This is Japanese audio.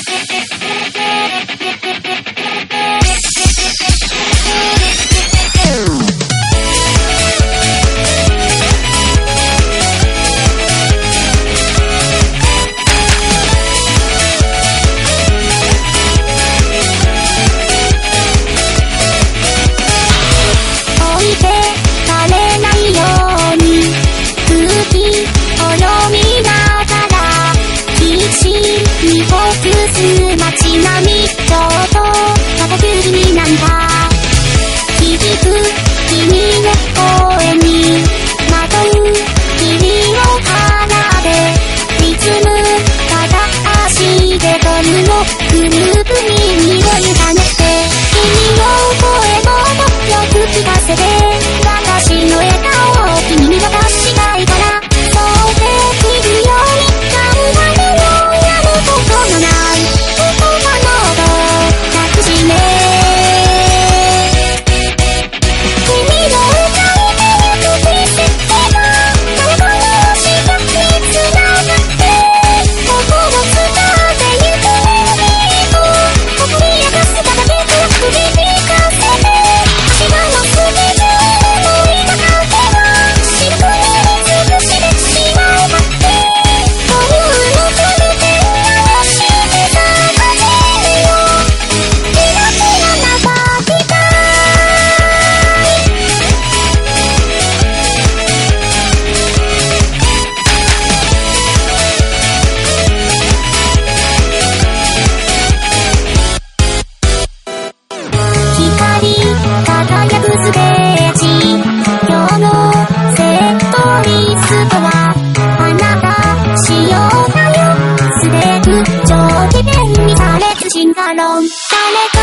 街並みちょっと肩首になんだ響く君の声に惑う君の鼻でリズム片足でゴムのグループに身を委ねて君の声もよく聞かせて私の笑顔を君に渡したいからそうできるように頑張るのやることのない輝くステージ今日のセットリストはあなた仕様だよすべく上機嫌にされず進化論され